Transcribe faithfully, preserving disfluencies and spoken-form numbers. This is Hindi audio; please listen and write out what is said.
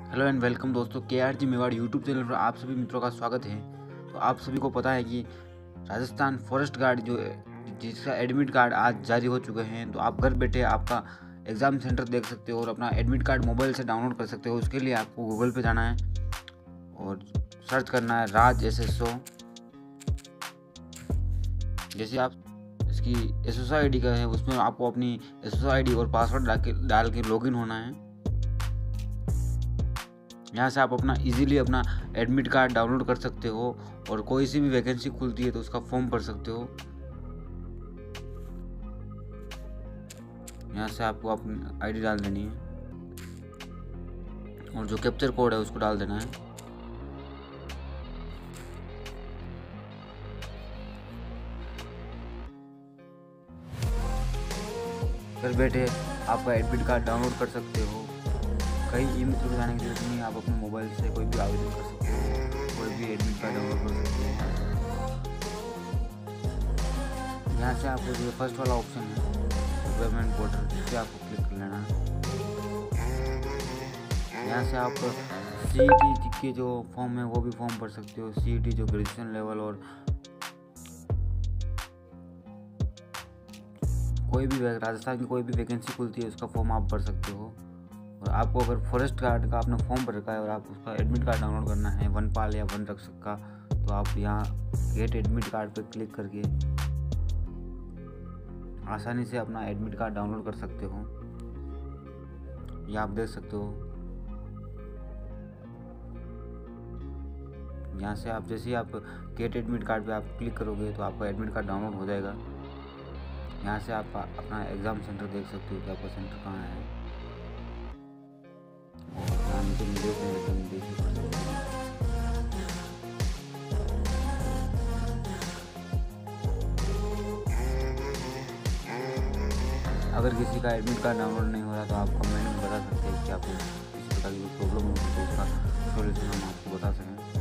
हेलो एंड वेलकम दोस्तों, K R G Mewar YouTube channel पर आप सभी मित्रों का स्वागत है। तो आप सभी को पता है कि राजस्थान फॉरेस्ट गार्ड जो जिसका एडमिट कार्ड आज जारी हो चुके हैं, तो आप घर बैठे आपका एग्ज़ाम सेंटर देख सकते हो और अपना एडमिट कार्ड मोबाइल से डाउनलोड कर सकते हो। उसके लिए आपको गूगल पे जाना है और सर्च करना है राज एस एस ओ। जैसे आप इसकी S S O I D का है, उसमें आपको अपनी S S O I D और पासवर्ड डाल के डाल के लॉगिन होना है। यहाँ से आप अपना इजीली अपना एडमिट कार्ड डाउनलोड कर सकते हो और कोई सी भी वैकेंसी खुलती है तो उसका फॉर्म भर सकते हो। यहाँ से आपको अपनी आईडी डाल देनी है और जो कैप्चर कोड है उसको डाल देना है। घर बैठे आपका एडमिट कार्ड डाउनलोड कर सकते हो। कहीं ई मित्र जाने की जरूरत नहीं है, आप अपने मोबाइल से कोई भी आवेदन कर सकते हो, कोई भी एडमिट कार्ड डाउनलोड कर सकते हो। यहाँ से आपको जो फर्स्ट वाला ऑप्शन है गवर्नमेंट पोर्टल, इस पर आपको क्लिक कर लेना है। यहाँ से आप सी ई टी के जो फॉर्म है वो भी फॉर्म भर सकते हो। सी ई टी जो ग्रेजुएशन लेवल और कोई भी राजस्थान की कोई भी वैकेंसी खुलती है उसका फॉर्म आप भर सकते हो। और आपको अगर फॉरेस्ट गार्ड का आपने फॉर्म भर रखा है और आप उसका एडमिट कार्ड डाउनलोड करना है वनपाल या वन रक्षक का, तो आप यहाँ गेट एडमिट कार्ड पर क्लिक करके आसानी से अपना एडमिट कार्ड डाउनलोड कर सकते हो। ये आप देख सकते हो। यहाँ से आप जैसे ही आप गेट एडमिट कार्ड पे आप क्लिक करोगे तो आपका एडमिट कार्ड डाउनलोड हो जाएगा। यहाँ से आप अपना एग्ज़ाम सेंटर देख सकते हो कि आपका सेंटर कहाँ है। यहाँ नीचे निर्देश है, निर्देश पढ़ सकते हो। अगर किसी का एडमिट कार्ड डाउनलोड नहीं हो रहा तो आप कमेंट में बता सकते हैं कि आपको किसी प्रकार की प्रॉब्लम हो तो उसका सॉल्यूशन हम आपको बता सकें।